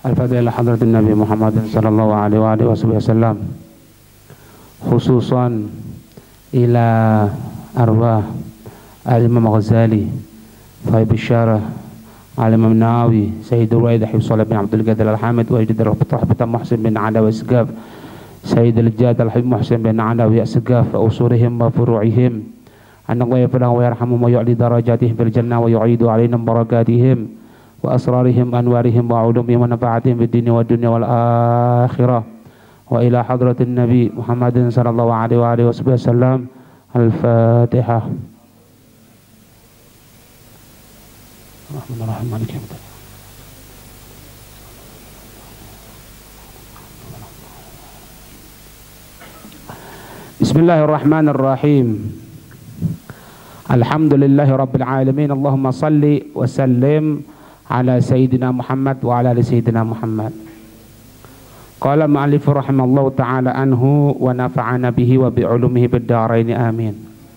Al-Fatihah ila hadratin Nabi Muhammad sallallahu alaihi wasallam, khususan ila arwah al-Imam Ghazali, Fahib Syarah, al-Imam Nawawi, Sayyidul Wahid Hifzullah bin Abdul Qadir Al-Hamid, wa Ijad Rahmatan Muhsin bin Alawi Asgaf, Sayyidul Jad Al-Habib Muhsin bin Alawi Asgaf, wa usurihim wa furu'ihim, anna wa yaflahu wa yarhamu wa yu'li darajatihim fil jannah wa yu'idu alaina barakatihim wa asrarihim anwarihim wa ulumihim wa nafa'atihim fid dunya wa dunya wal akhirah, wa ila hadratin Nabi Muhammadin sallallahu alaihi wasallam. Al-Fatihah. Bismillahirrahmanirrahim. Alhamdulillahi rabbil alamin. Allahumma salli wa sallim ala sayyidina Muhammad wa ala ali sayyidina Muhammad. Qala ma'alif rahimallahu ta'ala anhu wa nafa'ana bihi wa bi'ulumihi bid-darain amin.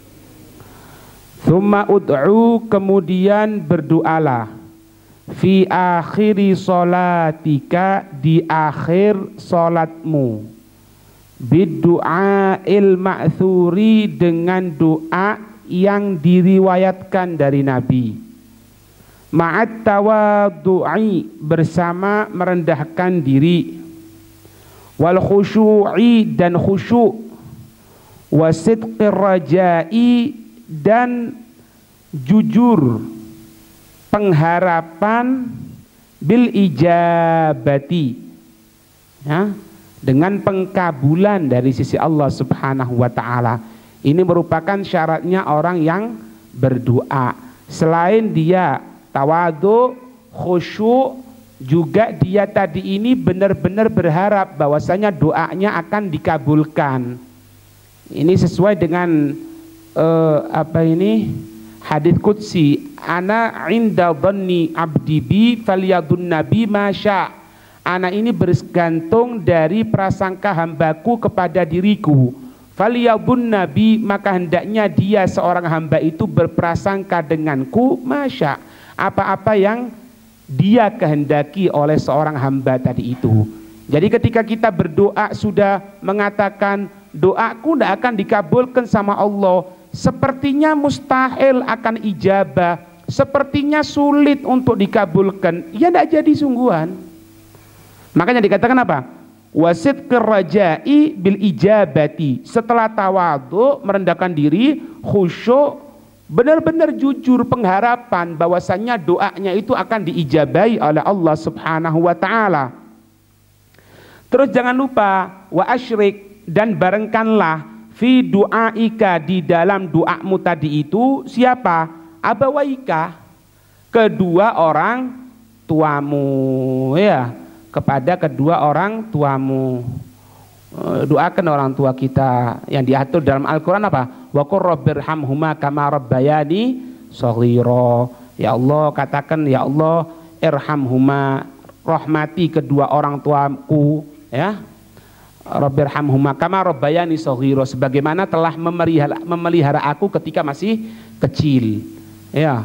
Thumma ud'u, kemudian berdoalah, fi akhiri sholatika, di akhir salatmu, bid-du'ail ma'thuri, dengan doa yang diriwayatkan dari Nabi, ma'at tawaddu'i, bersama merendahkan diri, wal khusyu'i, dan khusyuk, wasidqir raja'i, dan jujur pengharapan, bil ijabati, ya, dengan pengkabulan dari sisi Allah Subhanahu wa ta'ala. Ini merupakan syaratnya orang yang berdoa. Selain dia tawadhu, khusyuk, juga dia tadi ini benar-benar berharap bahwasanya doanya akan dikabulkan. Ini sesuai dengan hadits qudsi, ana inda dhanni abdi bi falyadun nabi masya. Ana ini bergantung dari prasangka hambaku kepada diriku. Falyadun nabi, maka hendaknya dia seorang hamba itu berprasangka denganku masya, apa-apa yang dia kehendaki oleh seorang hamba tadi itu. Jadi ketika kita berdoa sudah mengatakan doaku tidak akan dikabulkan sama Allah, sepertinya mustahil akan ijabah, sepertinya sulit untuk dikabulkan, ya tidak jadi sungguhan. Makanya dikatakan apa? Wasid kerajai bil ijabati, setelah tawadhu, merendahkan diri, khusyuk, benar-benar jujur pengharapan bahwasannya doanya itu akan diijabahi oleh Allah Subhanahu wa ta'ala. Terus jangan lupa wa asyrik, dan barengkanlah fi du'aika, di dalam doamu tadi itu siapa? Abawaika, kedua orang tuamu, ya, kepada kedua orang tuamu. Doakan orang tua kita yang diatur dalam Al-Quran apa? Wa qur rabbirhamhuma kama rabbayani shaghira. Ya Allah, katakan ya Allah, irhamhuma, rahmati kedua orang tuaku, ya. Rabbirhamhuma kama rabbayani shaghira, sebagaimana telah memelihara aku ketika masih kecil, ya.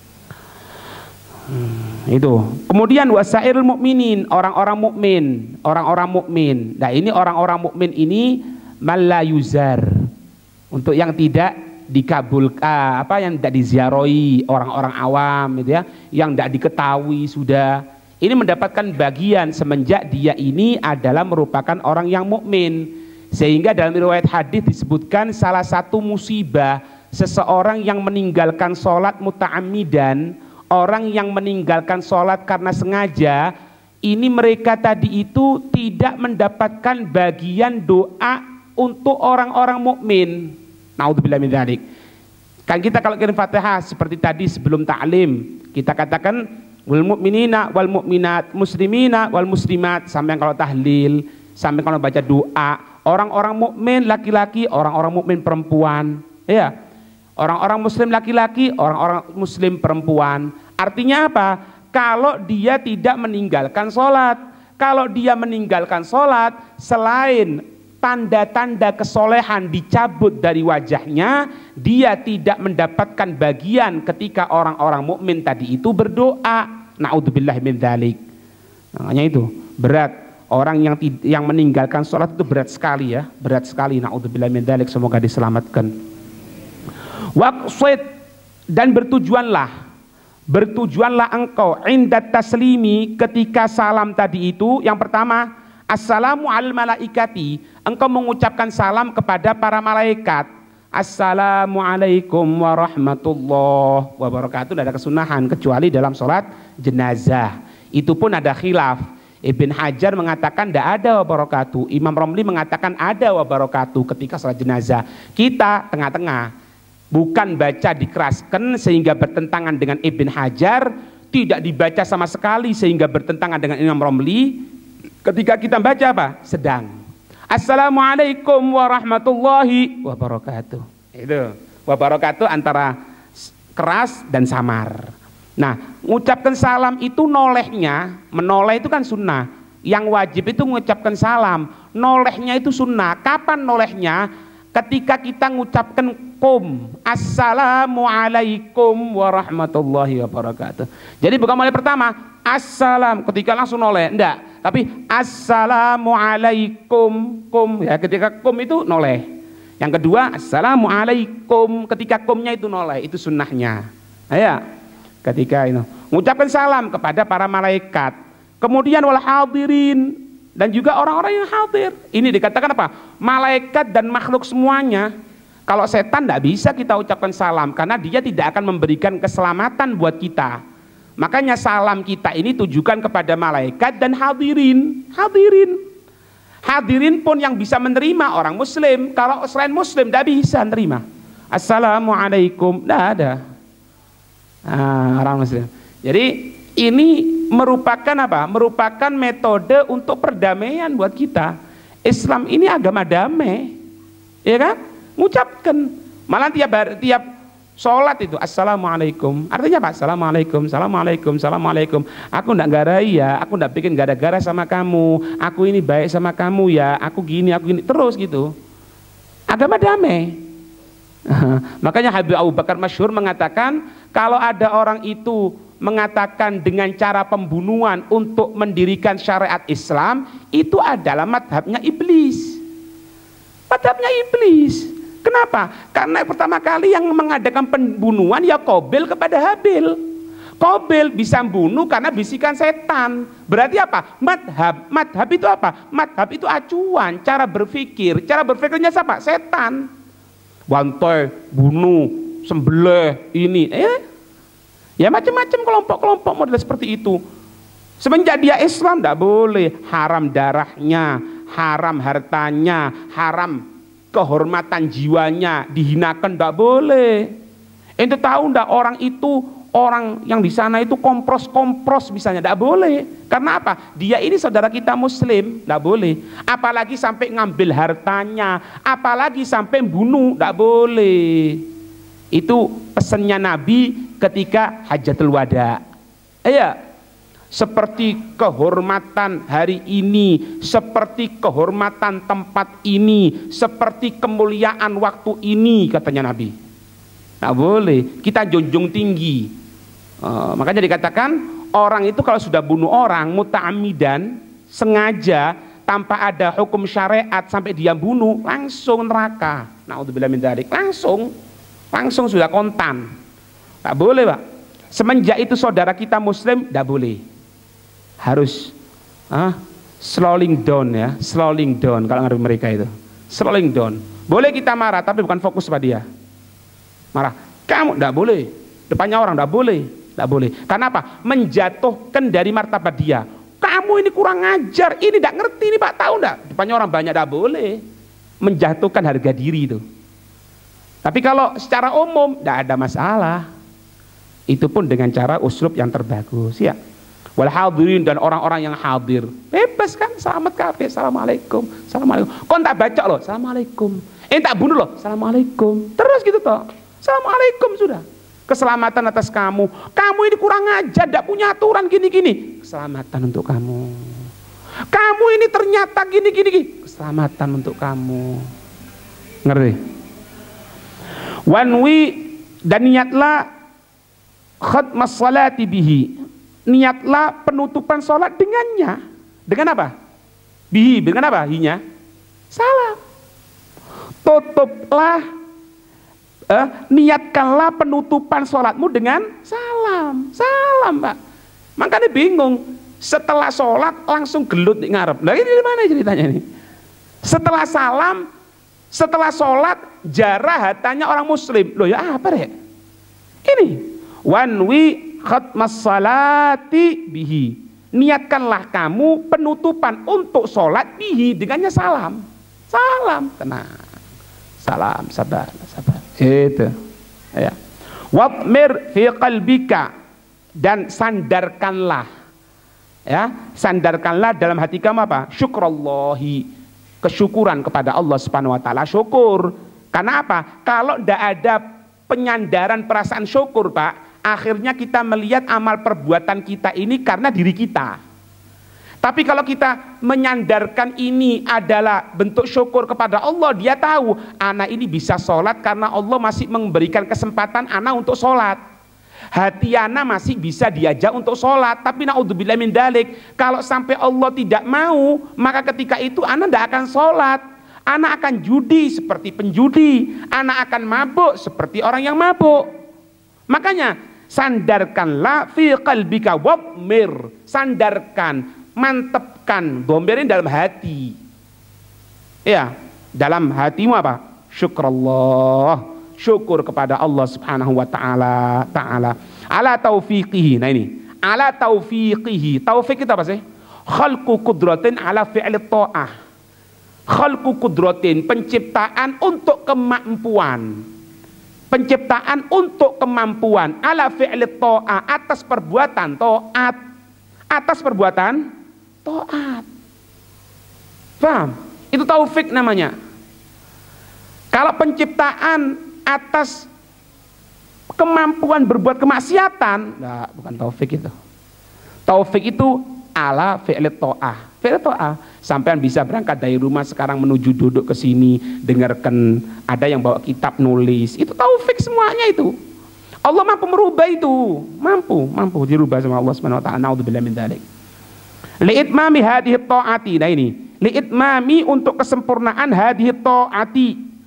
Itu. Kemudian wasairul mukminin, orang-orang mukmin. Nah, ini orang-orang mukmin ini malayuzar, untuk yang tidak dikabulkan, yang tidak diziarahi, orang-orang awam gitu ya, yang tidak diketahui sudah. Ini mendapatkan bagian semenjak dia ini adalah merupakan orang yang mukmin. Sehingga dalam riwayat hadis disebutkan salah satu musibah seseorang yang meninggalkan sholat muta'ammidan, orang yang meninggalkan sholat karena sengaja, ini mereka tadi itu tidak mendapatkan bagian doa untuk orang-orang mukmin. Naudzubillah min dzalik. Kan kita kalau kirim Fatihah seperti tadi sebelum ta'lim, kita katakan wal mu'minina wal mu'minat, muslimina wal muslimat, sampai kalau tahlil, sampai kalau baca doa, orang-orang mukmin laki-laki, orang-orang mukmin perempuan, ya. Orang-orang muslim laki-laki, orang-orang muslim perempuan. Artinya apa? Kalau dia tidak meninggalkan sholat, kalau dia meninggalkan sholat, selain tanda-tanda kesolehan dicabut dari wajahnya, dia tidak mendapatkan bagian ketika orang-orang mukmin tadi itu berdoa. Naudzubillah min dzalik. Makanya itu berat. Orang yang meninggalkan sholat itu berat sekali ya, berat sekali. Naudzubillah min dzalik, semoga diselamatkan. Waqsid, dan bertujuanlah engkau inda taslimi, ketika salam tadi itu. Yang pertama, assalamu al malaikati, engkau mengucapkan salam kepada para malaikat. Assalamualaikum warahmatullahi wabarakatuh. Tidak ada kesunahan kecuali dalam sholat jenazah. Itu pun ada khilaf. Ibn Hajar mengatakan tidak ada wabarakatuh. Imam Romli mengatakan ada wabarakatuh ketika sholat jenazah. Kita tengah-tengah, bukan baca dikeraskan sehingga bertentangan dengan Ibn Hajar, tidak dibaca sama sekali sehingga bertentangan dengan Imam Romli. Ketika kita baca apa? Sedang. Assalamualaikum warahmatullahi wabarakatuh. Itu wabarakatuh antara keras dan samar. Nah, mengucapkan salam itu menoleh itu kan sunnah. Yang wajib itu mengucapkan salam. Nolehnya itu sunnah. Kapan nolehnya? Ketika kita mengucapkan assalamualaikum warahmatullahi wabarakatuh. Jadi bukan mulai pertama assalam ketika langsung noleh, enggak. Tapi assalamualaikum, ya, ketika itu noleh. Yang kedua assalamualaikum, ketika kumnya itu noleh, itu sunnahnya. Ya. Ketika itu mengucapkan salam kepada para malaikat, kemudian wal hadirin, dan juga orang-orang yang hadir. Ini dikatakan apa? Malaikat dan makhluk semuanya. Kalau setan tidak bisa kita ucapkan salam karena dia tidak akan memberikan keselamatan buat kita. Makanya salam kita ini tujukan kepada malaikat dan hadirin. Hadirin pun yang bisa menerima orang muslim. Kalau selain muslim tidak bisa menerima. Assalamualaikum, tidak ada. Orang muslim. Jadi ini merupakan apa? Merupakan metode untuk perdamaian buat kita. Islam ini agama damai, ya kan? Mengucapkan, malah tiap sholat itu assalamualaikum. Artinya apa? Assalamualaikum, assalamualaikum, assalamualaikum. Aku ndak garai ya, aku ndak bikin gara-gara sama kamu. Aku ini baik sama kamu ya. Aku gini, terus gitu. Agama damai. Makanya Habib Abu Bakar masyhur mengatakan, kalau ada orang itu mengatakan dengan cara pembunuhan untuk mendirikan syariat Islam, itu adalah madhabnya iblis. Madhabnya iblis. Kenapa? Karena pertama kali yang mengadakan pembunuhan ya Qabil kepada Habil. Qabil bisa bunuh karena bisikan setan. Berarti apa? Madhab itu apa? Madhab itu acuan, cara berpikir. Cara berpikirnya siapa? Setan. Bantai, bunuh, sembelih, ini, ya macam-macam kelompok-kelompok model seperti itu. Semenjak dia Islam tidak boleh, haram darahnya, haram hartanya, haram kehormatan jiwanya, dihinakan tidak boleh. Ente tahu tidak orang itu, orang yang di sana itu kompros misalnya, tidak boleh. Karena apa? Dia ini saudara kita muslim, tidak boleh. Apalagi sampai ngambil hartanya, apalagi sampai bunuh, tidak boleh. Itu pesannya Nabi ketika Hajatul Wada. Seperti kehormatan hari ini, seperti kehormatan tempat ini, seperti kemuliaan waktu ini, katanya Nabi. Tidak boleh, kita junjung tinggi. Makanya dikatakan orang itu kalau sudah bunuh orang muta'amidan, sengaja, tanpa ada hukum syariat sampai dia bunuh, langsung neraka. Naudzubillah min dzalik, langsung sudah kontan. Tak boleh, Pak. Semenjak itu saudara kita muslim tidak boleh. Harus slowing down ya, slowing down kalau ngerti mereka itu. Slowing down. Boleh kita marah tapi bukan fokus pada dia. Marah, kamu tidak boleh. Depannya orang tidak boleh. Tidak boleh. Karena apa? Menjatuhkan dari martabat dia. Kamu ini kurang ajar, ini tidak ngerti ini Pak, tahu tidak? Depannya orang banyak, tidak boleh. Menjatuhkan harga diri itu. Tapi kalau secara umum tidak ada masalah. Itu pun dengan cara uslub yang terbagus ya. Wal hadirin, dan orang-orang yang hadir bebas kan, selamat kabeh, assalamualaikum, assalamualaikum. Kau tak baca loh, assalamualaikum. Tak bunuh loh, assalamualaikum. Terus gitu toh, assalamualaikum sudah. Keselamatan atas kamu. Kamu ini kurang ajar, tidak punya aturan gini-gini. Keselamatan untuk kamu. Kamu ini ternyata gini-gini. Keselamatan untuk kamu. Ngerti? Wanwi, dan niatlah khatmas salati bihi. niatlah penutupan sholat dengannya. Dengan apa? Bihi, dengan apa? Hinya? Salam. Tutuplah, niatkanlah penutupan sholatmu dengan salam. Salam, Pak. Makanya bingung, setelah sholat langsung gelut di ngarep. Nah ini dari mana ceritanya ini? Setelah salam, setelah sholat jarah hatanya orang muslim. Loh ya apa ya? Ini wanwi khatmas salati bihi, niatkanlah kamu penutupan untuk sholat bihi, dengannya salam. Salam, tenang, salam, sabar, sabar, itu ya. Watmir fi qalbika, dan sandarkanlah, ya, sandarkanlah dalam hati kamu apa? Syukrallahi, kesyukuran kepada Allah Subhanahu wa taala. Syukur karena apa? Kalau tidak ada penyandaran perasaan syukur, Pak, akhirnya kita melihat amal perbuatan kita ini karena diri kita. Tapi kalau kita menyandarkan ini adalah bentuk syukur kepada Allah, dia tahu anak ini bisa sholat karena Allah masih memberikan kesempatan anak untuk sholat. Hati anak masih bisa diajak untuk sholat. Tapi naudzubillah min dalik, kalau sampai Allah tidak mau, maka ketika itu anak tidak akan sholat. Anak akan judi seperti penjudi, anak akan mabuk seperti orang yang mabuk. Makanya sandarkanlah fi qalbika wamir, sandarkan, mantepkan, domberin dalam hati. Ya, dalam hatimu apa? Syukrullah, syukur kepada Allah Subhanahu wa taala, ala taufiqihi. Nah ini, ala taufiqihi. Taufik itu apa sih? Khalqu qudratin ala fi'li ta'ah. Khalqu qudratin, penciptaan untuk kemampuan. Penciptaan untuk kemampuan ala fi'li ta'ah, atas perbuatan taat. Atas perbuatan taat. Paham? Itu taufik namanya. Kalau penciptaan atas kemampuan berbuat kemaksiatan, nah, bukan taufik itu. Taufik itu ala fi'li ta'ah. Fi'li ta'ah, sampean bisa berangkat dari rumah sekarang menuju duduk ke sini, dengarkan ada yang bawa kitab nulis. Itu taufik semuanya itu. Allah mampu merubah itu, mampu dirubah sama Allah Subhanahu wa taala. Naudzubillah min dzalik. Li'itmami hadhihi ta'ati. Nah ini, li'itmami untuk kesempurnaan hadhihi ta'ati.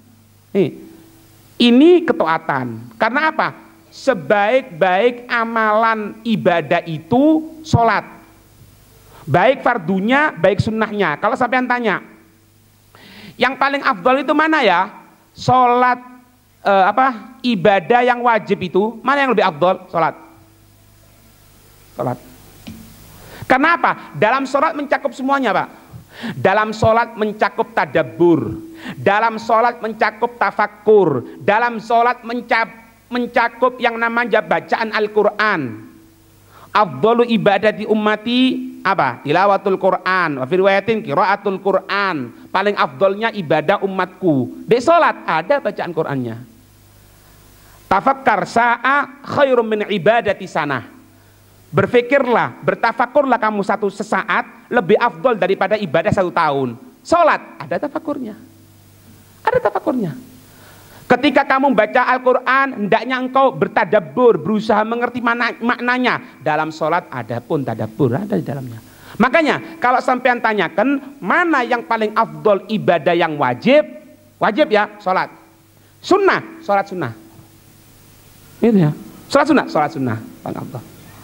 Ini ketaatan. Karena apa? Sebaik-baik amalan ibadah itu sholat. Baik fardunya, baik sunnahnya. Kalau sampean tanya, yang paling afdal itu mana ya? Sholat, ibadah yang wajib itu, mana yang lebih afdal? Sholat. Sholat. Karena apa? Dalam sholat mencakup semuanya, Pak. Dalam sholat mencakup tadabbur, dalam sholat mencakup tafakkur, dalam sholat mencakup yang namanya bacaan Al-Quran. Afdalu ibadati ummati apa? Tilawatul Quran. Wa fi riwayatin qiraatul Quran. Paling afdalnya ibadah umatku. Di sholat ada bacaan Qurannya. Tafakkar sa'a khairum min ibadati sanah. Berfikirlah, bertafakurlah kamu satu sesaat lebih afdal daripada ibadah 1 tahun. Sholat ada tafakurnya. Ada tafakurnya. Ketika kamu baca Al-Quran, hendaknya engkau bertadabbur, berusaha mengerti maknanya. Dalam sholat ada pun tadabbur, ada di dalamnya. Makanya kalau sampean tanyakan mana yang paling afdol ibadah yang wajib, wajib ya sholat. Sunnah, sholat sunnah. Itu ya, sholat sunnah paling afdol.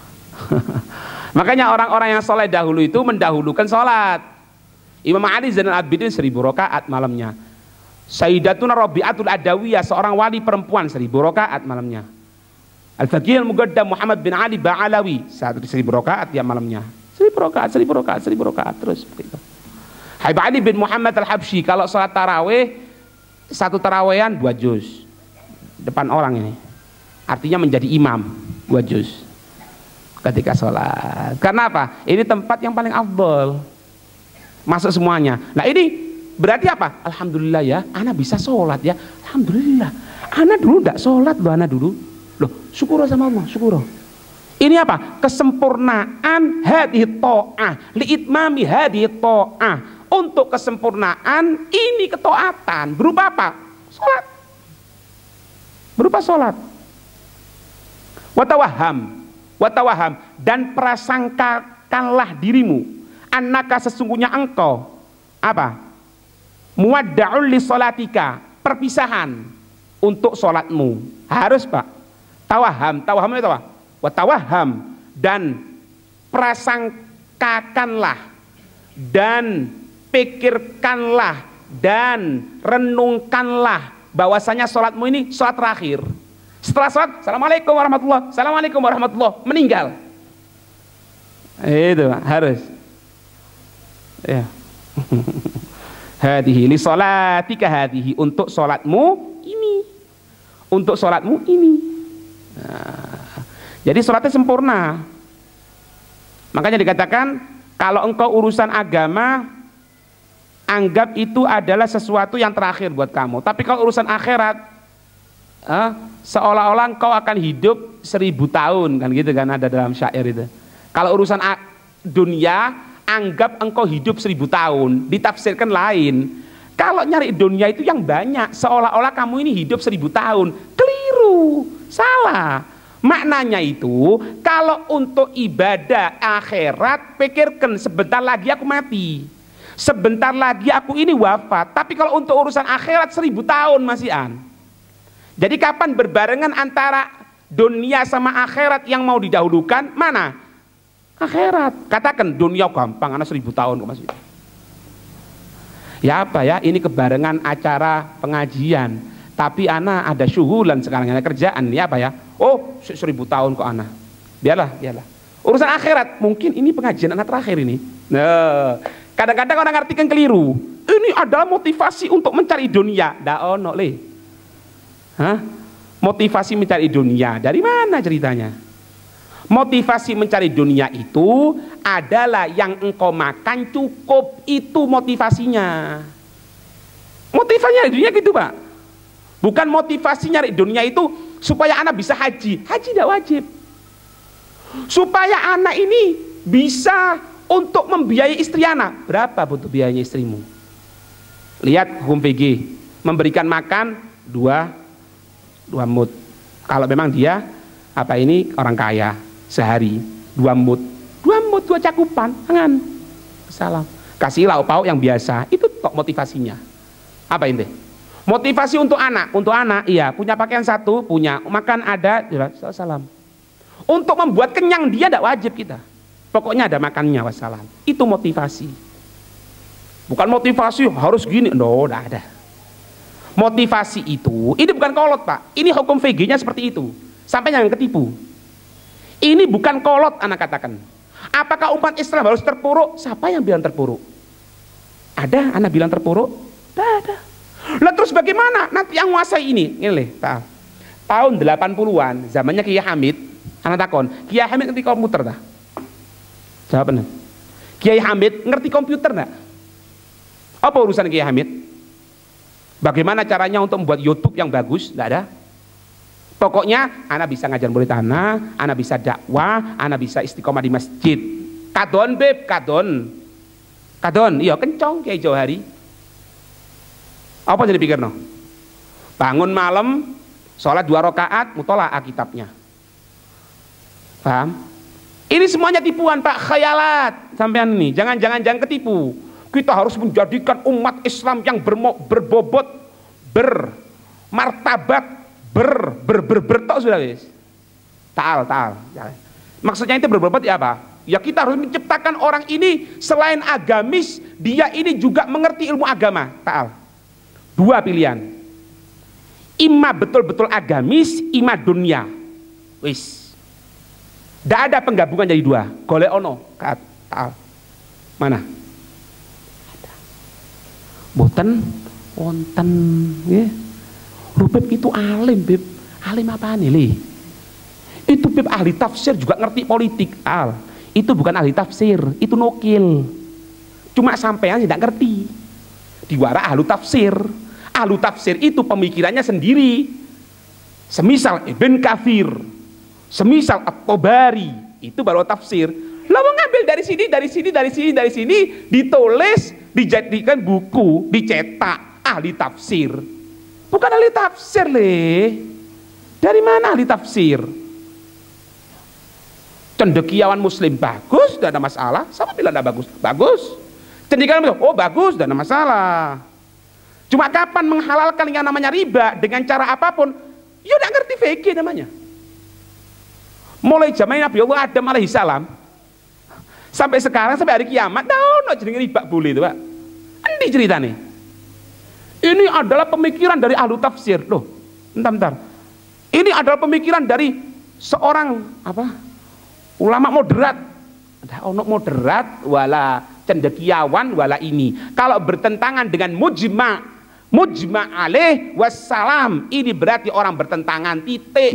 Makanya orang-orang yang soleh dahulu itu mendahulukan sholat. Imam Ali Zainal Abidin 1000 rakaat malamnya. Sayyidatuna Rabi'atul Adawiyah, seorang wali perempuan, 1000 rakaat malamnya. Al-Faqih Al-Muqaddam Muhammad bin Ali Ba'alawi 1000 rakaat ya malamnya. 1000 rakaat terus begitu. Habib Ali bin Muhammad Al-Habsyi kalau salat tarawih, 1 tarawehan 2 juz depan orang ini. Artinya menjadi imam 2 juz ketika sholat. Karena apa? Ini tempat yang paling afdal. Masuk semuanya. Nah ini berarti apa? Alhamdulillah ya, anak bisa sholat ya. Alhamdulillah. Anak dulu tidak sholat loh, anak dulu. Loh, syukur sama Allah, syukur. Ini apa? Kesempurnaan hadhihi ta'ah, li'itmami hadhihi ta'ah. Untuk kesempurnaan ini ketaatan. Berupa apa? Sholat. Berupa sholat. Watawaham. Watawaham, dan prasangkakanlah dirimu, annaka sesungguhnya engkau apa? Muwadda'ul li sholatika, perpisahan untuk sholatmu. Harus Pak. Tawaham, tawaham itu apa? Watawaham, dan prasangkakanlah dan pikirkanlah dan renungkanlah bahwasanya sholatmu ini sholat terakhir. Setelah sholat, assalamualaikum warahmatullah, assalamualaikum warahmatullah, meninggal. Itu harus. Ya. Hadihi li sholatika hadihi, untuk sholatmu ini, untuk sholatmu ini. Nah, jadi sholatnya sempurna. Makanya dikatakan kalau engkau urusan agama anggap itu adalah sesuatu yang terakhir buat kamu. Tapi kalau urusan akhirat, seolah-olah engkau akan hidup 1000 tahun, kan gitu kan, ada dalam syair itu. Kalau urusan dunia, anggap engkau hidup 1000 tahun, ditafsirkan lain. Kalau nyari dunia itu yang banyak, seolah-olah kamu ini hidup 1000 tahun. Keliru, salah. Maknanya itu, kalau untuk ibadah akhirat, pikirkan sebentar lagi aku mati, sebentar lagi aku ini wafat. Tapi kalau untuk urusan akhirat 1000 tahun masih an. Jadi kapan berbarengan antara dunia sama akhirat yang mau didahulukan? Mana? Akhirat. Katakan dunia gampang, anak 1000 tahun kok masih. Ya apa ya? Ini kebarengan acara pengajian. Tapi anak ada syuhulan sekarang, ada kerjaan. Ya apa ya? Oh 1000 tahun kok anak. Biarlah, biarlah. Urusan akhirat mungkin ini pengajian anak terakhir ini. Nah, kadang-kadang orang ngartikan keliru. Ini adalah motivasi untuk mencari dunia. Dah ono le. Hah? Motivasi mencari dunia dari mana ceritanya? Motivasi mencari dunia itu adalah yang engkau makan cukup, itu motivasinya. Motivasinya di dunia gitu Pak. Bukan motivasi nyari dunia itu supaya anak bisa haji. Haji tidak wajib. Supaya anak ini bisa untuk membiayai istri anak. Berapa butuh biayanya istrimu? Lihat hukum fikih, memberikan makan dua mud. Kalau memang dia apa ini orang kaya, sehari 2 mud, 2 cakupan, tangan. Salam. Kasih lauk pauk yang biasa. Itu kok motivasinya. Apa ini? Motivasi untuk anak iya, punya pakaian satu, punya makan ada, salam. Untuk membuat kenyang dia tidak wajib kita. Pokoknya ada makannya, wassalam. Itu motivasi. Bukan motivasi harus gini, no, tidak ada. Motivasi itu, ini bukan kolot Pak, ini hukum VG-nya seperti itu. Sampai jangan ketipu. Ini bukan kolot, anak katakan. Apakah umat Islam harus terpuruk? Siapa yang bilang terpuruk? Ada anak bilang terpuruk? Tidak ada. Lah terus bagaimana nanti yang menguasai ini? Ini leh, tahun 80-an, zamannya Kiai Hamid. Anak takon, Kiai Hamid ngerti komputer tak? Jawabannya, Kiai Hamid ngerti komputer tak? Apa urusan Kiai Hamid? Bagaimana caranya untuk membuat YouTube yang bagus? Tidak ada. Pokoknya anak bisa ngajar murid anak bisa dakwah, anak bisa istiqomah di masjid. Kadon beb, kadon, iya kencong Kiai Johari. Apa jadi pikir no? Bangun malam, sholat 2 rakaat, mutolaah kitabnya. Paham? Ini semuanya tipuan Pak, khayalat. Sampean ini, jangan ketipu. Kita harus menjadikan umat Islam yang berbobot, bermartabat, bertok sudah guys. Ta'al. Maksudnya itu berbobot ya apa? Ya kita harus menciptakan orang ini selain agamis, dia ini juga mengerti ilmu agama. Ta'al. 2 pilihan. Ima betul-betul agamis, ima dunia. Wis. Tidak ada penggabungan jadi 2. Golek ono. Ta'al. Mana? Boten wonten nggih. Lho Beb itu alim Beb. Alim apaan nih? Itu Beb ahli tafsir juga ngerti politik. Itu bukan ahli tafsir, itu nukil. Cuma sampean tidak ngerti. Diwara ahli tafsir. Ahli tafsir itu pemikirannya sendiri. Semisal Ibn Katsir, semisal At-Tabari, itu baru tafsir. Lah mau ngambil dari sini, ditulis, dijadikan buku, dicetak ahli tafsir. Bukan ahli tafsir le. Dari mana ahli tafsir? Cendekiawan muslim bagus, tidak ada masalah. Sama bilang tidak bagus, bagus. Cendekiawan muslim, oh bagus, tidak ada masalah. Cuma kapan menghalalkan yang namanya riba dengan cara apapun, ya udah ngerti fikih namanya. Mulai zaman Nabi Allah Adam alaihissalam sampai sekarang, sampai hari kiamat, no jenenge riba boleh itu Pak. Endi ceritanya? Ini adalah pemikiran dari ahlu tafsir. Loh, bentar. Ini adalah pemikiran dari seorang ulama moderat. Ada ono moderat wala cendekiawan wala ini. Kalau bertentangan dengan mujma alaih wassalam, ini berarti orang bertentangan, titik.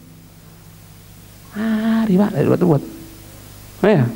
Riba buat. Ya.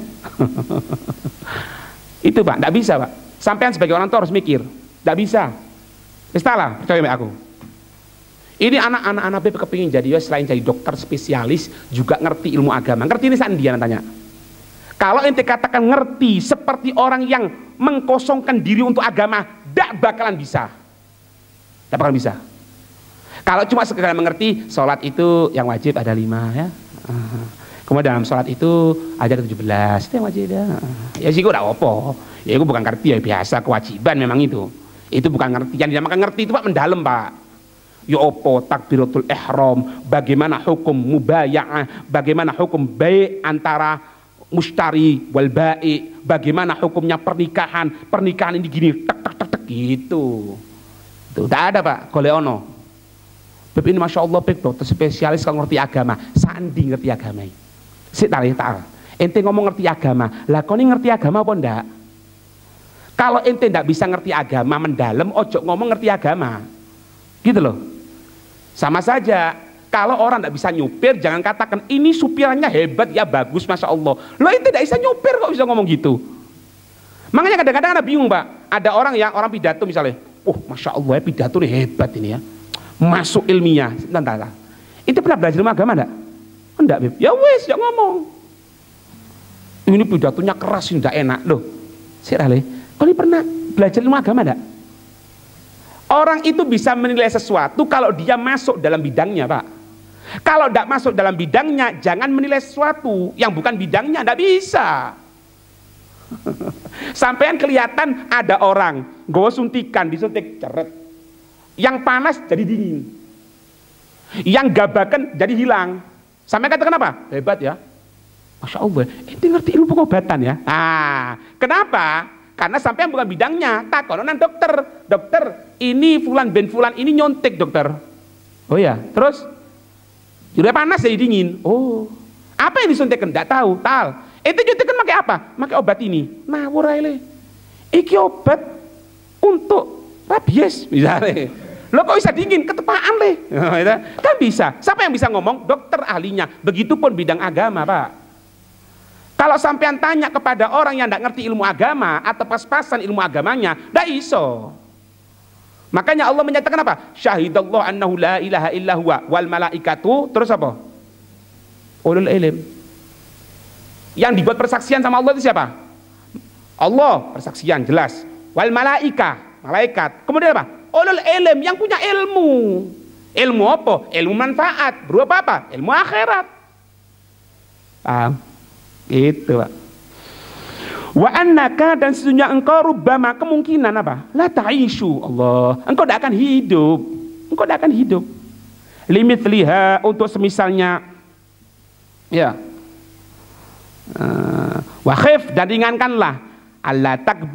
Itu Pak, tidak bisa Pak. Sampean sebagai orang tua harus mikir, tidak bisa. Istalah, percaya sama aku. Ini anak-anak beb kepingin jadi selain jadi dokter spesialis juga ngerti ilmu agama. Ngerti ini dia tanya. Kalau ente katakan ngerti seperti orang yang mengkosongkan diri untuk agama, tidak bakalan bisa. Tidak bakalan bisa. Kalau cuma sekedar mengerti, sholat itu yang wajib ada 5 ya. Kemudian dalam sholat itu ada 17, itu yang wajib ya. Ya sih gue udah apa. Ya gue bukan ngerti, ya biasa kewajiban memang itu. Itu bukan ngerti. Yang dinamakan ngerti itu Pak mendalam Pak. Ya opo takbiratul ihram, bagaimana hukum mubaya'ah, bagaimana hukum bai' antara mustari wal bai', bagaimana hukumnya pernikahan ini gini tek gitu. Itu tidak ada Pak, golek ono. Beb ini Masya Allah Beb dokter spesialis kalau ngerti agama, sandi ngerti agama. Sik tak. Ente ngomong ngerti agama, lah kau ini ngerti agama apa ndak? Kalau ente ndak bisa ngerti agama mendalam, ojo ngomong ngerti agama. Gitu loh. Sama saja, kalau orang ndak bisa nyupir, jangan katakan ini supirannya hebat ya bagus Masya Allah. Loh ente ndak bisa nyupir kok bisa ngomong gitu. Makanya kadang-kadang ada bingung Pak. Ada orang pidato misalnya, Masya Allah ya pidato nih hebat ini ya. Masuk ilmiah. Entah. Ente pernah belajar ilmu agama ndak? Enggak Beb. Ya wes, ya ngomong. Ini pidatonya keras, ndak enak loh. Sirale, kau ini pernah belajar ilmu agama ndak? Orang itu bisa menilai sesuatu kalau dia masuk dalam bidangnya Pak. Kalau ndak masuk dalam bidangnya, jangan menilai sesuatu yang bukan bidangnya, ndak bisa. Sampean kelihatan ada orang gowo suntikan, disuntik ceret. Yang panas jadi dingin. Yang gabakan jadi hilang. Sampai katakan apa? Hebat ya. Masya Allah, ini ngerti ilmu pengobatan ya. Kenapa? Karena sampai yang bukan bidangnya. Takonan dokter, ini fulan ben fulan ini nyontek dokter. Oh ya, terus udah panas jadi dingin. Oh, apa yang disuntikkan? Tidak tahu. Itu nyontekkan pakai apa? Pakai obat ini. Nah, wuraile. Iki obat untuk rabies misalnya. Lo kok bisa dingin? Ketepaan le. Kan bisa. Siapa yang bisa ngomong? Dokter ahlinya. Begitupun bidang agama Pak. Kalau sampean tanya kepada orang yang tidak ngerti ilmu agama atau pas-pasan ilmu agamanya, tidak iso. Makanya Allah menyatakan apa? Syahidallah annahu la ilaha illa huwa wal malaikatu, terus apa? Ulul ilm. Yang dibuat persaksian sama Allah itu siapa? Allah persaksian jelas. Wal malaikat. Kemudian apa? Ulul ilm yang punya ilmu. Ilmu apa? Ilmu manfaat. Berupa apa? Ilmu akhirat. Paham? Itu Pak. Wa annaka, dan sesungguhnya engkau rubbama kemungkinan apa? La ta'ishu Allah. Engkau tidak akan hidup. Engkau tidak akan hidup. Limithliha, untuk semisalnya ya. Wa khif, dan ringankanlah Allah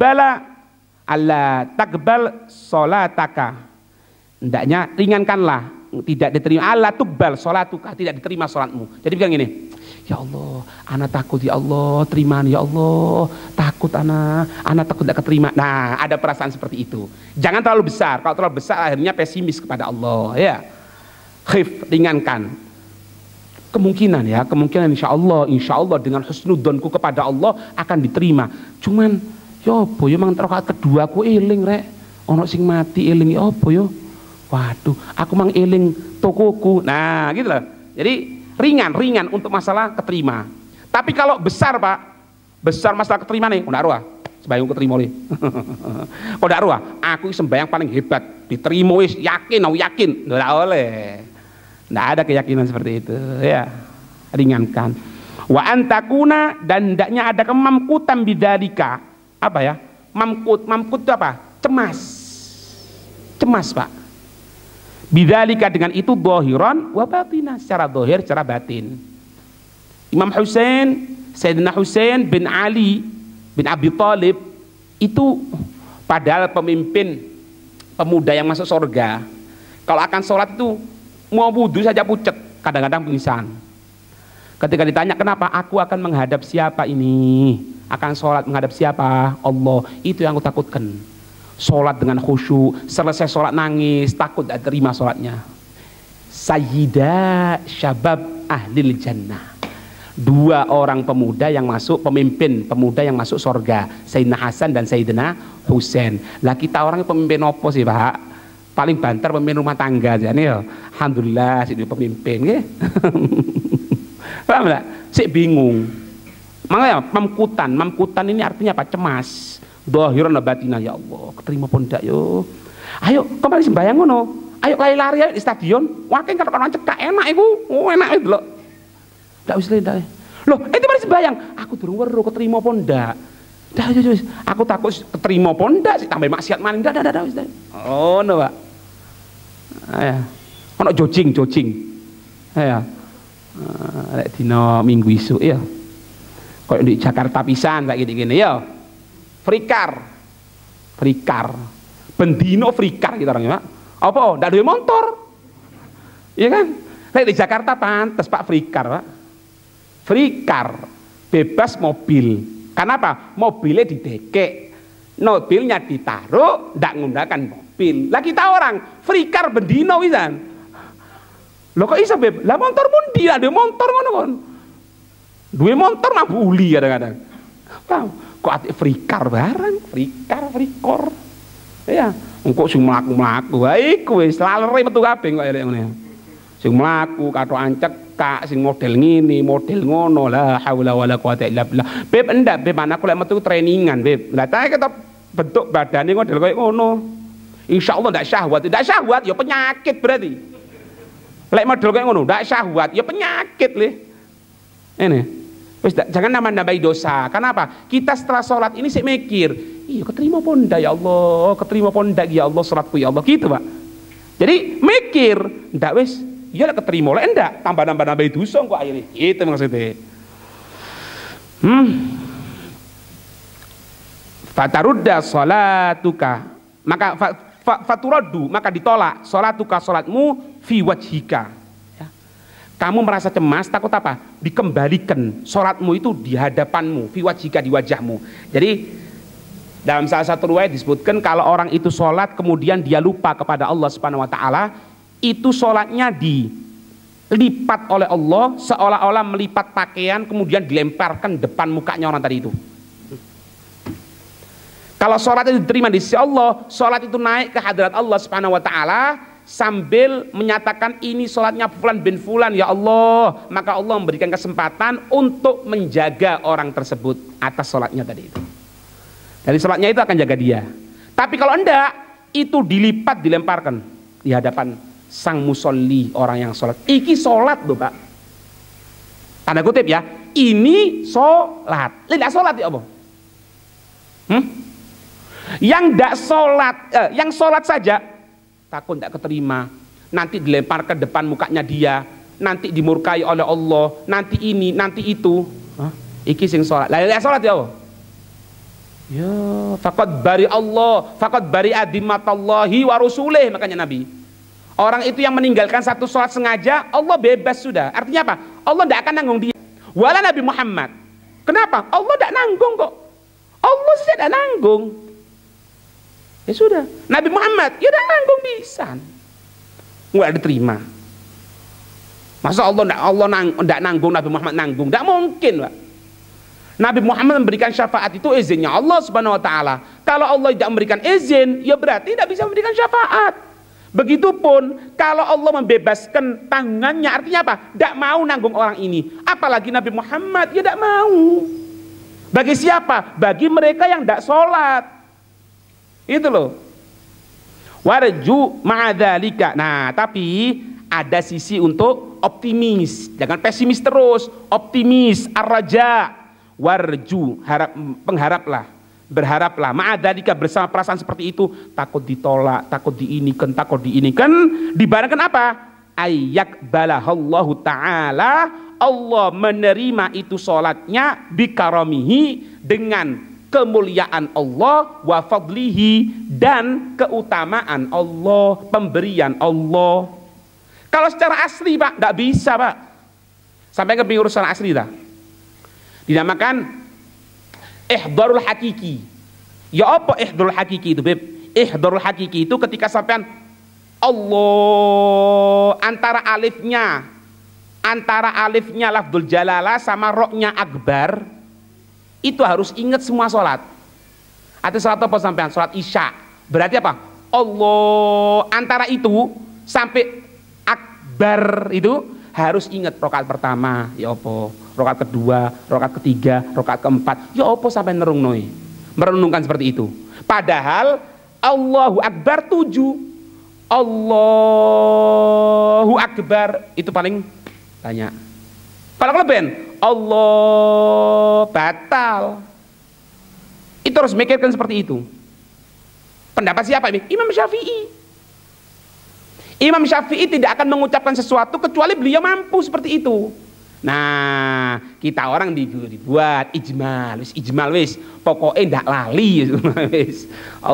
takbal salataka. Hendaknya ringankanlah, tidak diterima. Allah tukbal salatuka, tidak diterima salatmu. Jadi bilang gini, ya Allah, anak takut ya Allah, terimaan ya Allah, takut anak takut tidak keterima. Nah, ada perasaan seperti itu. Jangan terlalu besar. Kalau terlalu besar akhirnya pesimis kepada Allah. Ya, khif, ringankan. Kemungkinan insya Allah dengan husnudonku kepada Allah akan diterima. Cuman, yo boyo mang rakaat kedua aku eling rek, ono sing mati eling yo boyo. Waduh, aku mang eling tokoku. Nah, gitu loh. Jadi ringan untuk masalah keterima. Tapi kalau besar Pak, besar masalah keterima nih, ndak ruah sembayang keterima nih. Kok ndak ruah, aku sembayang paling hebat, diterima wis, yakin ndak oleh. Ndak ada keyakinan seperti itu ya. Ringankan. Wa antakuna, dan hendaknya ada kemamkutan bidzalika. Apa ya? Mamkut itu apa? Cemas Pak. Bidzalika, dengan itu dhahiran wa batina, secara zahir, secara batin. Imam Husain, Sayyidina Husain bin Ali bin Abi Thalib itu padahal pemimpin pemuda yang masuk surga. Kalau akan sholat itu mau wudhu saja pucet, kadang-kadang pingsan. Ketika ditanya kenapa, aku akan menghadap siapa ini, akan sholat menghadap siapa, Allah, itu yang aku takutkan. Sholat dengan khusyuk, selesai sholat nangis, takut tidak terima sholatnya. Sayyidah syabab ahlil jannah, 2 orang pemuda yang masuk, pemimpin pemuda yang masuk surga, Sayyidina Hasan dan Sayyidina Husain. Lah kita orangnya pemimpin apa sih Pak? Paling banter pemimpin rumah tangga aja nih. Alhamdulillah si pemimpin nggih. Paham enggak? Sik bingung. Makanya mamkutan ini artinya apa? Cemas. Dhahiran batinah, ya Allah, keterima pun ndak yo. Ayo kembali sembahyang ngono. Ayo lari-lari di stadion. Waking karo cekak enak iku. Oh enak itu lho. Ndak wis ndak. Loh, itu mari sembahyang. Aku durung weruh keterima pun ndak. Ndak wis. Aku takut keterima pun ndak sik tambah maksiat maning. Ndak wis. Oh, no, Pak. Aya. Ono jogging. Aya. Lek dina Minggu isuk ya. Kok di Jakarta pisan kayak gini-gini ya. Frikar. Bendino frikar kita orangnya, Pak. Apa? Ndak duwe motor. Iya kan? Lek di Jakarta pantes Pak frikar, Pak. Frikar, bebas mobil. Kenapa? Mobilnya didekek, mobilnya ditaruh, ndak nggunakan mobil. Lah kita orang frikar bendino wisan. Loh kok iso beb? Lah motor pun dia ada motor ngono kon. Duwe motor mabuli kadang-kadang. Paham? Kok ati frikar barang, frikor. Ya, engko sing mlaku-mlaku. Ha iku wis lalere metu kabeh kok elek ngene. Sing mlaku katokan cekak, sing model ngene, model ngono, la haula wala quwata illa billah. Beb enggak, beb anakku lek metu trainingan, beb. Lah ta ketok bentuk badane model koyo ngono. Insyaallah ndak syahwat, ya penyakit berarti. Lek model koyo ngono, ndak syahwat, ya penyakit le. Ini. Wis jangan nambah-nambahi dosa. Kenapa? Kita setelah sholat ini sik mikir, iya keterima pun ndak ya Allah, keterima pun ndak ya Allah salatku ya Allah, gitu Pak. Jadi mikir, ndak wis, iya lah keterima, lek ndak tambah-nambahi dosa kok akhirnya. Itu maksudnya. Fatarudda sholatuka, maka faturaddu, maka ditolak sholatuka, sholatmu fi wajhika. Kamu merasa cemas, takut apa? Dikembalikan sholatmu itu di hadapanmu, fi wajhika, di wajahmu. Jadi dalam salah satu riwayat disebutkan kalau orang itu sholat kemudian dia lupa kepada Allah Subhanahu Wa Taala, itu sholatnya dilipat oleh Allah seolah-olah melipat pakaian kemudian dilemparkan depan mukanya orang tadi itu. Kalau sholat itu diterima di sisi Allah, sholat itu naik ke hadirat Allah Subhanahu Wa Taala sambil menyatakan ini sholatnya fulan bin fulan ya Allah, maka Allah memberikan kesempatan untuk menjaga orang tersebut atas sholatnya tadi itu. Dari sholatnya itu akan jaga dia. Tapi kalau enggak, itu dilipat, dilemparkan di hadapan sang musolli, orang yang sholat. Iki sholat loh Pak, tanda kutip ya, ini sholat. Tidak sholat ya Allah. Yang tidak sholat, yang sholat saja takut tidak keterima, nanti dilempar ke depan mukanya dia, nanti dimurkai oleh Allah, nanti ini, nanti itu. Iki sing sholat. Lah sholat ya Allah. Ya, faqad bari Allah, faqad bari adimatallahi wa rasulih, makanya Nabi. Orang itu yang meninggalkan satu sholat sengaja, Allah bebas sudah. Artinya apa? Allah tidak akan nanggung dia. Wala Nabi Muhammad. Kenapa? Allah tidak nanggung kok. Allah tidak nanggung. Ya sudah, Nabi Muhammad ya udah nanggung bisa, nggak diterima. Masa Allah nggak nanggung, Nabi Muhammad nanggung? Nggak mungkin, Pak. Nabi Muhammad memberikan syafaat itu izinnya Allah Subhanahu Wa Taala. Kalau Allah tidak memberikan izin, ya berarti tidak bisa memberikan syafaat. Begitupun kalau Allah membebaskan tangannya, artinya apa? Tidak mau nanggung orang ini. Apalagi Nabi Muhammad, ya tidak mau. Bagi siapa? Bagi mereka yang tidak sholat. Itu loh. Warju ma'adzalika. Nah, tapi ada sisi untuk optimis, jangan pesimis terus, optimis, ar-raja, warju, pengharaplah, berharaplah, ma'adhalika, bersama perasaan seperti itu, takut ditolak, takut diinikan, dibarengkan apa? Ayyak balahallahu ta'ala, Allah menerima itu sholatnya bikaramihi, dengan kemuliaan Allah, wa fadlihi, dan keutamaan Allah, pemberian Allah. Kalau secara asli Pak, nggak bisa Pak. Sampai ke urusan asli dah. Dinamakan ihdharul hakiki. Ya apa ihdharul hakiki itu Beb? Ihdharul hakiki itu ketika sampean Allah, antara alifnya lafdzul jalalah sama roknya akbar, itu harus ingat semua sholat. Atau sholat apa sampean? Sholat isya. Berarti apa? Allah, antara itu sampai akbar itu harus ingat rakaat pertama, ya apa? Rakaat kedua, rakaat ketiga, rakaat keempat, ya apa sampai merenungkan seperti itu. Padahal Allahu Akbar 7. Allahu Akbar itu paling banyak. Kalau kelebihan Allah batal. Itu harus mikirkan seperti itu. Pendapat siapa ini? Imam Syafi'i. Imam Syafi'i tidak akan mengucapkan sesuatu kecuali beliau mampu seperti itu. Nah, kita orang dibuat ijmal wis, pokoknya ndak lali wis.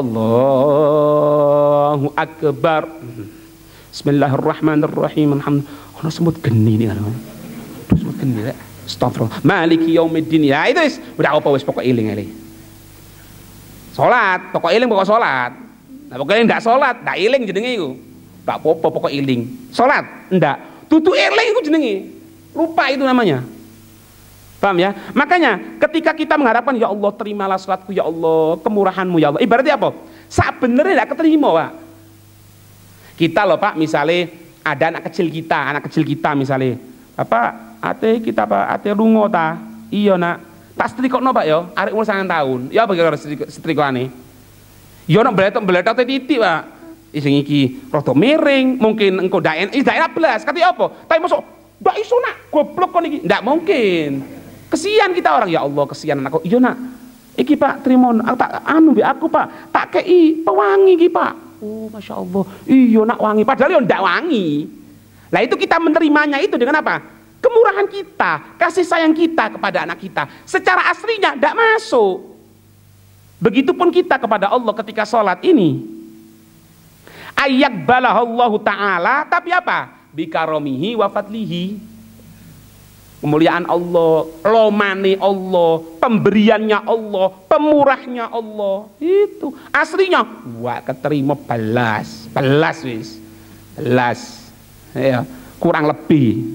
Allahu Akbar. Bismillahirrahmanirrahim. Alhamdulillah. Ono semut geni nih kan. Semut geni rek. Astagfirullah. Maliki yaumiddin. Ya itu wis, udah apa wis pokok eling. Salat, pokok eling pokok salat. Nah, pokok eling ndak salat, ndak eling jenenge iku. Ndak apa-apa pokok eling. Salat ndak. Tutu eling iku jenenge. Lupa itu namanya. Paham ya? Makanya ketika kita mengharapkan ya Allah terimalah salatku ya Allah, kemurahanmu ya Allah. Ibaratnya apa? Sebenarnya tidak keterima, Pak. Kita loh Pak, misalnya ada anak kecil kita misalnya, Bapak, ate kita Pak, ate lungo ta? Iya nak. Tak setrikokno Pak yo, arek umur 9 tahun. Ya apa kira setrikokane? Yo nak beletok titik Pak. Sing iki rada miring, mungkin engko ndak enak belas. Kate apa? Tapi mosok ndak iso nak, goblok kon iki. Ndak mungkin. Kesian kita orang, ya Allah kesian anakku. Iya nak. Iki Pak trimo tak anu mbek aku Pak. Tak kei pewangi iki Pak. Oh Masya Allah. Iya nak wangi. Padahal yo ndak wangi. Lah itu kita menerimanya itu dengan apa? Kemurahan kita, kasih sayang kita kepada anak kita. Secara aslinya ndak masuk. Begitupun kita kepada Allah ketika sholat ini. Ayyak balahallahu ta'ala, tapi apa? Bikaromihi wa fadlihi, kemuliaan Allah, lomane Allah, pemberiannya Allah, pemurahnya Allah. Itu aslinya wah keterima belas wis. Ya, kurang lebih.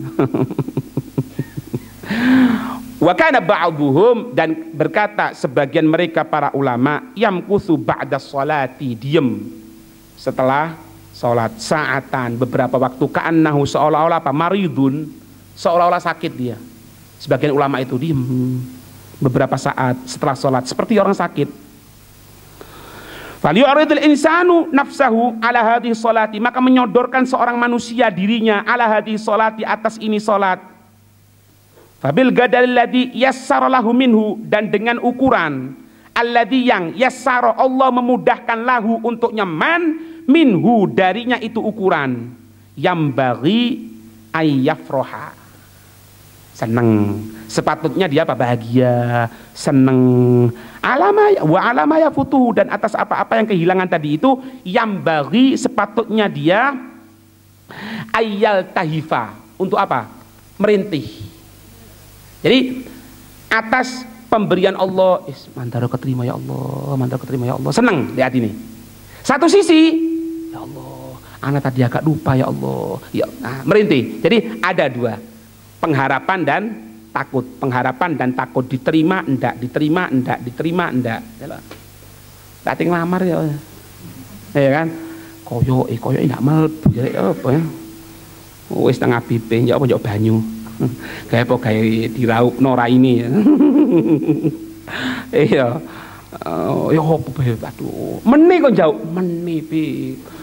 Wa kana ba'dhum, dan berkata sebagian mereka para ulama, yamkutsu ba'da sholati, diem setelah sholat, saatan, beberapa waktu, ka'annahu, seolah-olah apa, maridun, seolah-olah sakit dia. Sebagian ulama itu diem beberapa saat setelah sholat seperti orang sakit. Falyu'ridul insanu nafsahu ala hadhihi sholati, maka menyodorkan seorang manusia dirinya ala hadhihi sholati, atas ini sholat. Fabil gadal ladzi yassara lahu minhu, dan dengan ukuran alladzi yang yassara, Allah memudahkan lahu untuk nyaman, minhu darinya itu ukuran, yang bagi ayyafroha, seneng, sepatutnya dia apa, bahagia, seneng, alamaya futuhu, dan atas apa-apa yang kehilangan tadi itu, yang bagi sepatutnya dia ayyal tahifa, untuk apa, merintih. Jadi atas pemberian Allah, mantara keterima ya Allah, mantara keterima ya Allah, seneng di hati ini. Satu sisi, ya Allah, anak tadi agak lupa ya Allah, ya, nah, merintih. Jadi ada dua, pengharapan dan takut. Pengharapan dan takut, diterima enggak, diterima enggak, diterima enggak. Tak ting lamar ya kan? Koyo enggak mlebu ya apa ya? Wis tengah pipe, ya apa yo banyu. Kayak apa kayak diraup Nora ini ya. Iya. Ya apa aduh. Meni kok jauh, meni pi.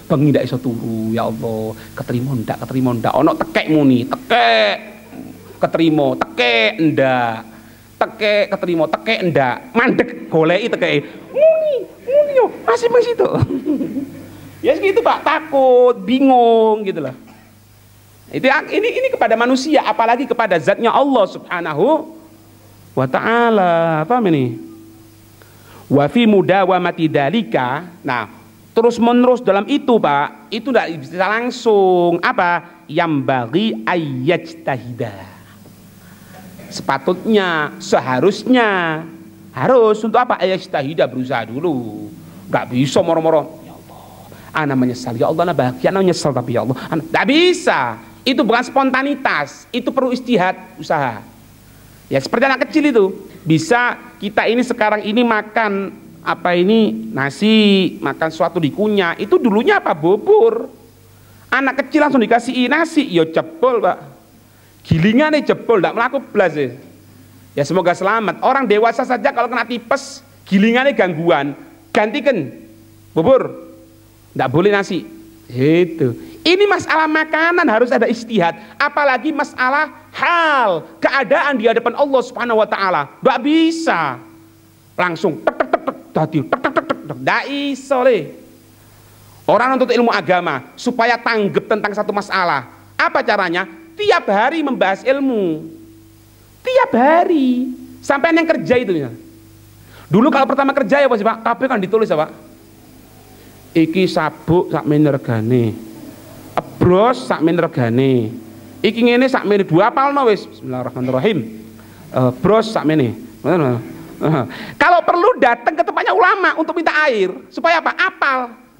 bengi ndak iso turu, ya Allah, keterima ndak, ono tekek muni, tekek keterima, tekek ndak, tekek keterima, tekek ndak, mandek goleki tekeke, muni yo masih itu. Ya segitu Pak, takut, bingung gitu lah. Ini kepada manusia, apalagi kepada zatnya Allah Subhanahu wa ta'ala. Paham ini? Wa fi mudawamati dalika. Nah, terus menerus dalam itu Pak, itu tidak bisa langsung apa? Yang bagi ayyajtahida. Sepatutnya, seharusnya harus untuk apa? Ayyajtahida, berusaha dulu. Gak bisa moro-moro. Ya Allah, ana menyesal. Ya Allah, ana bahagia, ana menyesal tapi ya Allah. Gak bisa. Itu bukan spontanitas, itu perlu istihad, usaha. Ya seperti anak kecil itu, bisa kita ini sekarang ini makan apa ini nasi, makan sesuatu dikunyah, itu dulunya apa? Bubur. Anak kecil langsung dikasih nasi, ya jebol Pak. Gilingannya jebol, tidak melaku belas ya. Ya semoga selamat. Orang dewasa saja kalau kena tipes, gilingannya gangguan, gantikan bubur, tidak boleh nasi. Itu. Ini masalah makanan harus ada istihad, apalagi masalah hal, keadaan di hadapan Allah Subhanahu wa taala. Enggak bisa langsung tek tek tek tadi tek tek tek tek. Enggak iso le. Orang untuk ilmu agama supaya tanggap tentang satu masalah. Apa caranya? Tiap hari membahas ilmu. Tiap hari. Sampai yang kerja itu ya. Dulu kalau pertama kerja ya Pak, KB kan ditulis ya Pak. Iki sabuk sak menergane. Bros sak men regane. Iki ngene sak men dua apalno wis. Bismillahirrahmanirrahim. Bros sak mene. Kalau perlu datang ke tempatnya ulama untuk minta air supaya apa? Apal.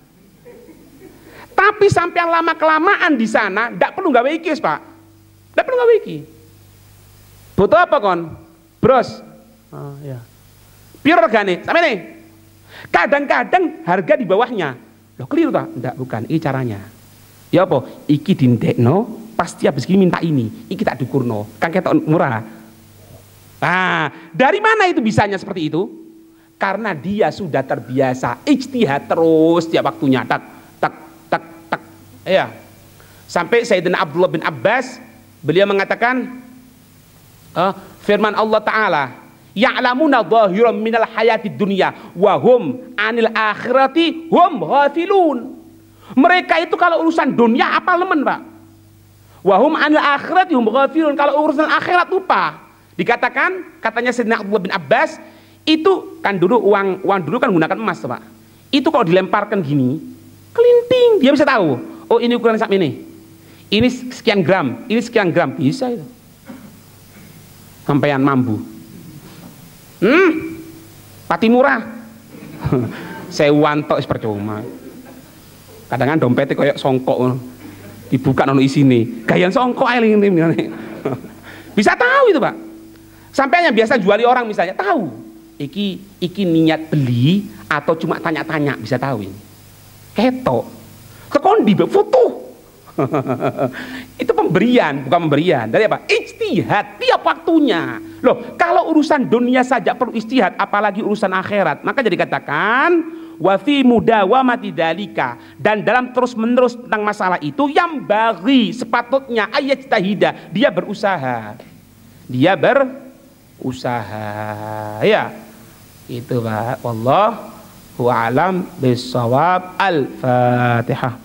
Tapi sampai lama kelamaan di sana ndak perlu gawe iki, Pak. Ndak perlu gawe iki. Butuh apa kon? Bros. Oh ya. Piro regane? Sak mene. Kadang-kadang harga di bawahnya. Loh keliru ta? Ndak, bukan. Ini caranya. Ya apa? Iki dindekno, pasti habis gini minta ini. Iki tak dukurno, kan ketok murah. Nah, dari mana itu bisanya seperti itu? Karena dia sudah terbiasa ijtihad terus tiap waktunya. Tak, tak, tak, tak. Ya. Sampai Sayyidina Abdullah bin Abbas, beliau mengatakan, firman Allah Ta'ala, ya'lamuna dhahiran minal hayatid dunya wa hum anil akhirati hum ghafilun. Mereka itu kalau urusan dunia apa lemen Pak? Wahum anil akhirat hum ghafilun. Kalau urusan akhirat lupa. Dikatakan, katanya Sayyidina Abdullah bin Abbas, itu kan dulu uang dulu kan gunakan emas Pak. Itu kalau dilemparkan gini, kelinting, dia bisa tahu. Oh ini ukuran sak ini. Ini sekian gram, ini sekian gram, bisa itu. Sampaian mambu. Pati murah. Sewuan tok percuma. Kadang-kadang dompetnya kayak songkok dibuka nono isine gayan songkok ae bisa tahu itu Pak. Sampai yang biasa juali orang misalnya tahu iki niat beli atau cuma tanya-tanya, bisa tahu ini ketok kekondi foto. Itu pemberian bukan pemberian dari apa? Ijtihad tiap waktunya loh. Kalau urusan dunia saja perlu ijtihad, apalagi urusan akhirat. Maka jadi katakan wa fi mudawamati dalika, dan dalam terus menerus tentang masalah itu yang bagi sepatutnya ayat-tahida, dia berusaha ya itu Pak. Wallahu a'lam bissawab. Al-Fatihah.